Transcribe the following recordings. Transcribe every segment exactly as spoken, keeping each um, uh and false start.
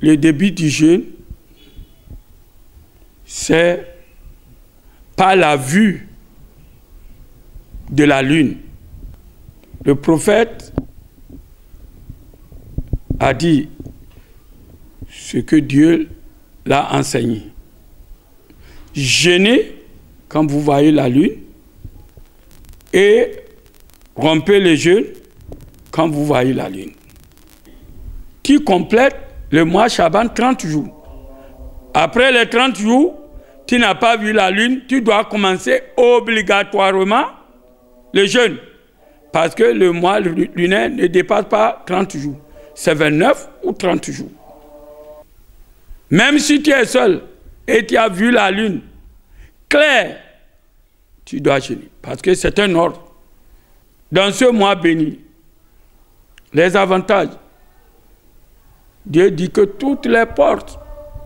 le début du jeûne, c'est par la vue de la lune. Le prophète a dit ce que Dieu l'a enseigné. Jeûnez quand vous voyez la lune et rompez le jeûne quand vous voyez la lune. Qui complète le mois Chaban trente jours. Après les trente jours, tu n'as pas vu la lune, tu dois commencer obligatoirement le jeûne. Parce que le mois lunaire ne dépasse pas trente jours. C'est vingt-neuf ou trente jours. Même si tu es seul et tu as vu la lune claire, tu dois jeûner. Parce que c'est un ordre. Dans ce mois béni, les avantages, Dieu dit que toutes les portes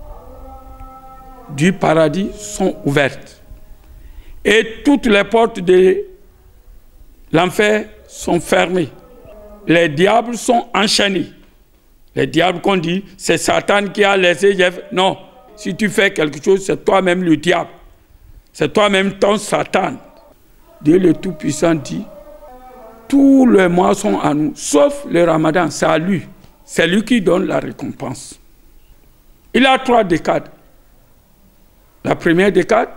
du paradis sont ouvertes. Et toutes les portes de l'enfer sont fermées. Les diables sont enchaînés. Les diables qu'on dit, c'est Satan qui a laissé Jeff. Non, si tu fais quelque chose, c'est toi-même le diable. C'est toi-même ton Satan. Dieu le Tout-Puissant dit, tous les mois sont à nous, sauf le Ramadan, c'est à lui. C'est lui qui donne la récompense. Il a trois décades. La première décade,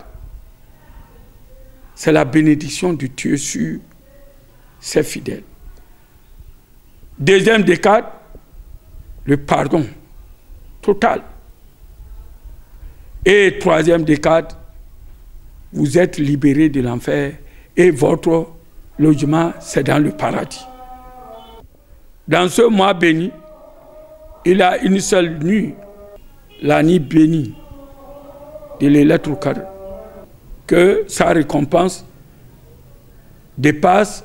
c'est la bénédiction de Dieu sur ses fidèles. Deuxième décade, le pardon total. Et troisième décade, vous êtes libérés de l'enfer et votre logement, c'est dans le paradis. Dans ce mois béni, il a une seule nuit, la nuit bénie de Laylatul Qadr, que sa récompense dépasse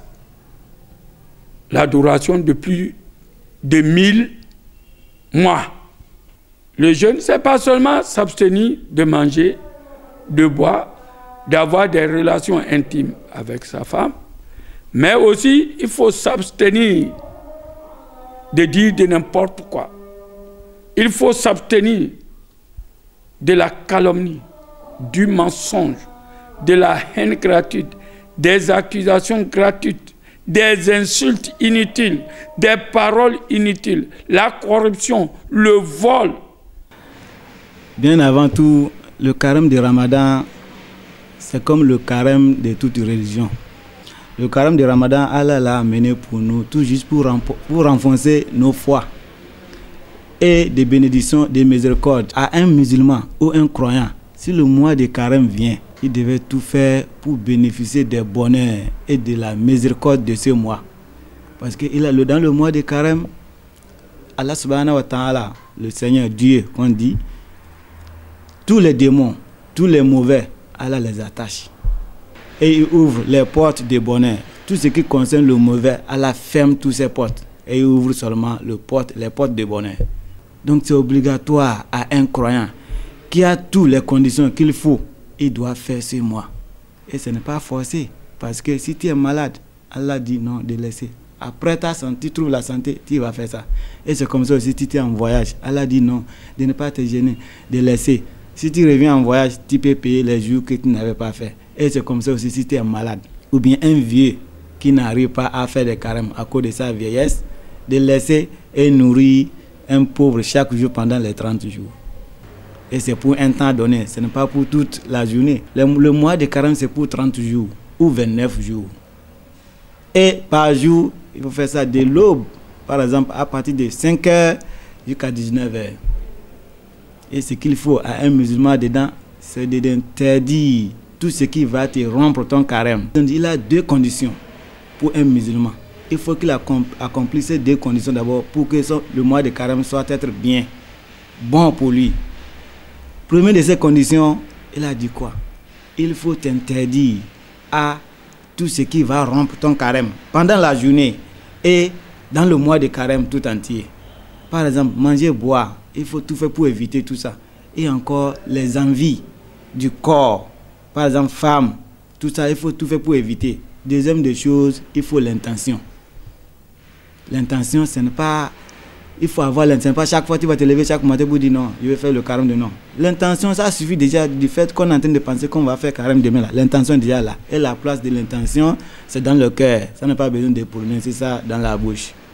l'adoration de plus de mille mois. Le jeûne, ce n'est pas seulement s'abstenir de manger, de boire, d'avoir des relations intimes avec sa femme, mais aussi il faut s'abstenir de dire de n'importe quoi. Il faut s'abstenir de la calomnie, du mensonge, de la haine gratuite, des accusations gratuites, des insultes inutiles, des paroles inutiles, la corruption, le vol. Bien avant tout, le carême de Ramadan, c'est comme le carême de toute religion. Le carême de Ramadan, Allah l'a amené pour nous, tout juste pour, pour renforcer nos foi et des bénédictions, des miséricordes. À un musulman ou un croyant, si le mois de carême vient, il devait tout faire pour bénéficier des bonheurs et de la miséricorde de ce mois. Parce que il a, dans le mois de carême, Allah subhanahu wa ta'ala, le Seigneur Dieu, qu'on dit, tous les démons, tous les mauvais, Allah les attache. Et il ouvre les portes de bonheur. Tout ce qui concerne le mauvais, Allah ferme toutes ces portes. Et il ouvre seulement le porte, les portes de bonheur. Donc c'est obligatoire à un croyant qui a toutes les conditions qu'il faut, il doit faire ce mois. Et ce n'est pas forcé. Parce que si tu es malade, Allah dit non, de laisser. Après ta santé, tu trouves la santé, tu vas faire ça. Et c'est comme ça aussi, si tu es en voyage, Allah dit non, de ne pas te gêner, de laisser. Si tu reviens en voyage, tu peux payer les jours que tu n'avais pas fait. Et c'est comme ça aussi si tu es malade. Ou bien un vieux qui n'arrive pas à faire des carêmes à cause de sa vieillesse, de laisser et nourrir un pauvre chaque jour pendant les trente jours. Et c'est pour un temps donné, ce n'est pas pour toute la journée. Le, le mois de carême, c'est pour trente jours ou vingt-neuf jours. Et par jour, il faut faire ça de l'aube, par exemple, à partir de cinq heures jusqu'à dix-neuf heures. Et ce qu'il faut à un musulman dedans, c'est d'interdire tout ce qui va te rompre ton carême. Donc, il a deux conditions pour un musulman. Il faut qu'il accomplisse ces deux conditions d'abord pour que son, le mois de carême soit être bien, bon pour lui. Première de ces conditions, il a dit quoi? Il faut t'interdire à tout ce qui va rompre ton carême pendant la journée et dans le mois de carême tout entier. Par exemple, manger, boire, il faut tout faire pour éviter tout ça. Et encore les envies du corps, par exemple, femme, tout ça, il faut tout faire pour éviter. Deuxième des choses, il faut l'intention. L'intention, ce n'est pas il faut avoir l'intention. Pas chaque fois tu vas te lever chaque matin pour dire non, je vais faire le carême de non. L'intention, ça suffit déjà du fait qu'on est en train de penser qu'on va faire carême demain là. L'intention est déjà là. Et la place de l'intention, c'est dans le cœur. Ça n'a pas besoin de prononcer ça dans la bouche.